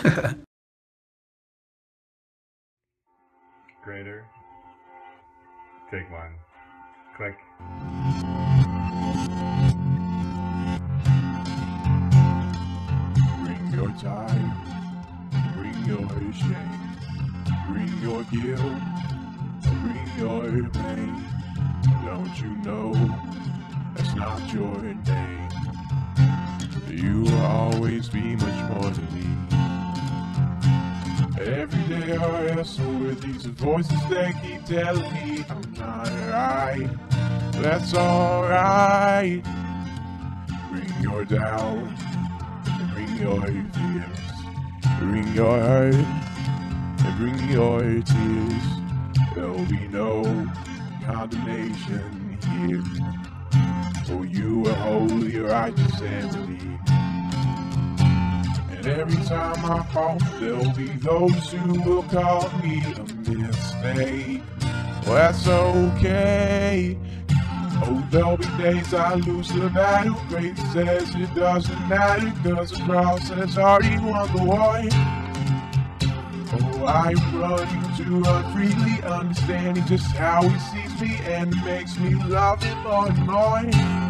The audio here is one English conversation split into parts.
Greater. Take one. Click. Bring your time, bring your shame, bring your guilt, bring your pain. Don't you know that's not your name? You will always be much more to me. Every day I wrestle with these voices that keep telling me I'm not right. That's alright. Bring your doubt, bring your fears, bring your hurt, and bring your tears. There'll be no condemnation here, for you are holy, righteous, and believe. And every time I fall, there'll be those who will call me a mistake. Well, that's okay. Oh, there'll be days I lose the battle. Grace says it doesn't matter, 'cause the cross has already won the war. Oh, I run to freely understanding just how he sees me, and it makes me love him more and more.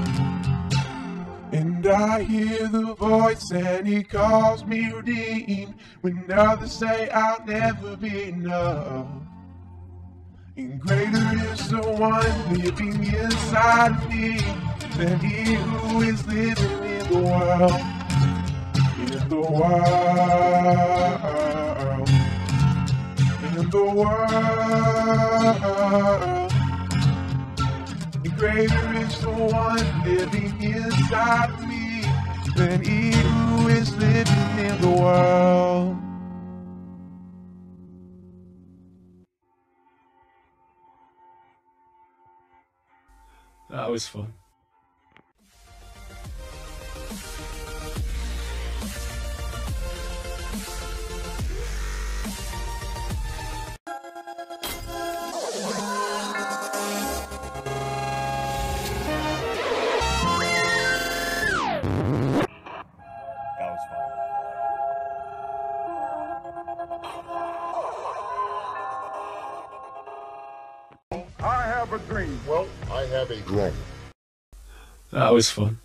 And I hear the voice and he calls me redeemed, when others say I'll never be enough. And greater is the one living inside of me than he who is living in the world. In the world. In the world. And greater is the one living inside of me than he who is living in the world. That was fun. I have a dream. Well, I have a drone. That was fun.